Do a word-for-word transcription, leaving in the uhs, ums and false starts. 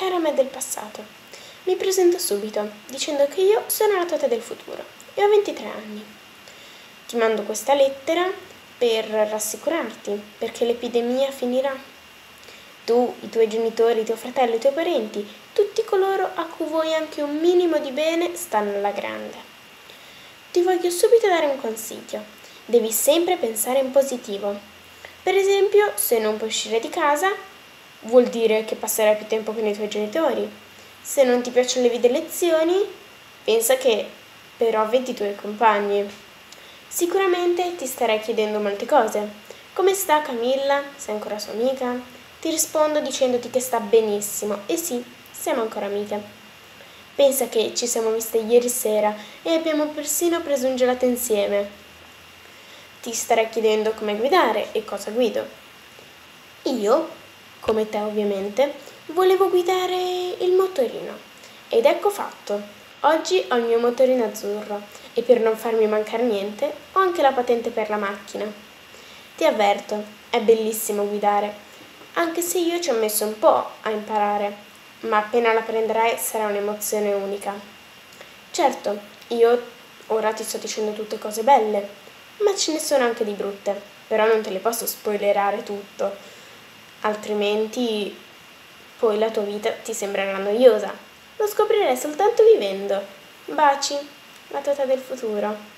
cara me del passato. Mi presento subito, dicendo che io sono la tua del futuro e ho ventitré anni. Ti mando questa lettera per rassicurarti, perché l'epidemia finirà. Tu, i tuoi genitori, i tuoi fratelli, i tuoi parenti, tutti coloro a cui vuoi anche un minimo di bene, stanno alla grande. Ti voglio subito dare un consiglio. Devi sempre pensare in positivo. Per esempio, se non puoi uscire di casa, vuol dire che passerai più tempo con i tuoi genitori. Se non ti piacciono le video lezioni, pensa che però vedi i tuoi compagni. Sicuramente ti starai chiedendo molte cose. Come sta Camilla? Sei ancora sua amica? Ti rispondo dicendoti che sta benissimo e sì, siamo ancora amiche. Pensa che ci siamo viste ieri sera e abbiamo persino preso un gelato insieme. Ti starai chiedendo come guidare e cosa guido. Io, come te ovviamente, volevo guidare il motorino ed ecco fatto. Oggi ho il mio motorino azzurro e per non farmi mancare niente ho anche la patente per la macchina. Ti avverto, è bellissimo guidare, anche se io ci ho messo un po' a imparare, ma appena la prenderai sarà un'emozione unica. Certo, io ora ti sto dicendo tutte cose belle, ma ce ne sono anche di brutte, però non te le posso spoilerare tutto, altrimenti poi la tua vita ti sembrerà noiosa. Lo scoprirai soltanto vivendo. Baci, la tua del futuro.